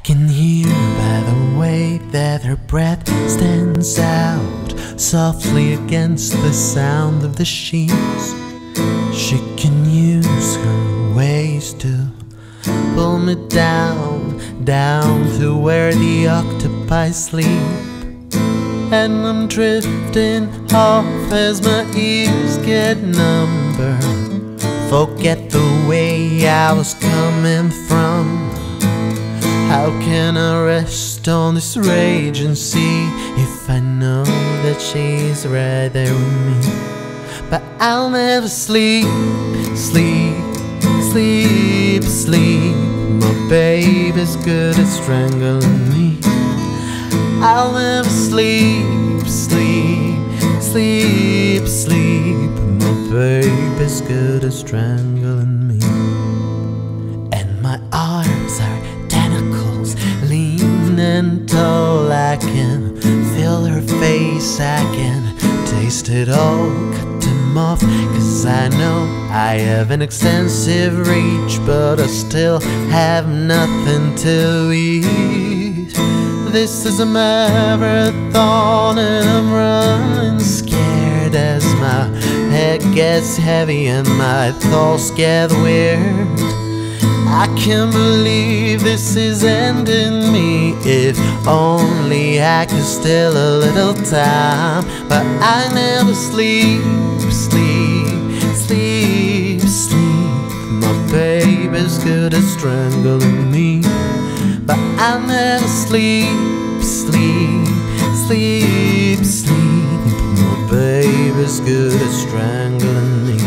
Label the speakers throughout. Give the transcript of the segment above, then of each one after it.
Speaker 1: can hear by the way that her breath stands out softly against the sound of the sheets. She can use her ways to pull me down, down to where the octopi sleep. And I'm drifting off as my ears get number. Forget the way I was coming from. How can I rest on this raging sea if I know that she's right there with me? But I'll never sleep, sleep, sleep, sleep. My baby's good at strangling me. I'll never sleep, sleep, sleep, sleep. My baby's good at strangling me. And my arms are tentacles, lean and tall. I can feel her face, I can taste it all. Cut them off, 'cause I know I have an extensive reach, but I still have nothing to eat. This is a marathon and I'm running scared as my head gets heavy and my thoughts get weird. I can't believe this is ending me. If only I could steal a little time. But I never sleep, sleep, sleep, sleep. My baby's good at strangling me. But I never sleep, sleep, sleep, sleep. My baby's good at strangling me.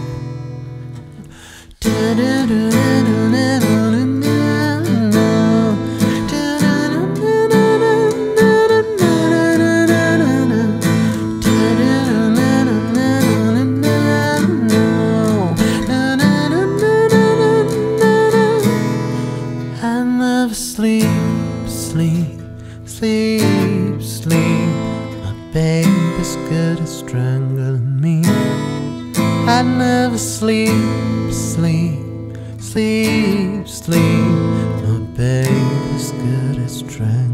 Speaker 1: I never sleep, sleep, sleep, sleep. My baby's good at strangling me. I never sleep, sleep, sleep, sleep. My baby's good at strangling me.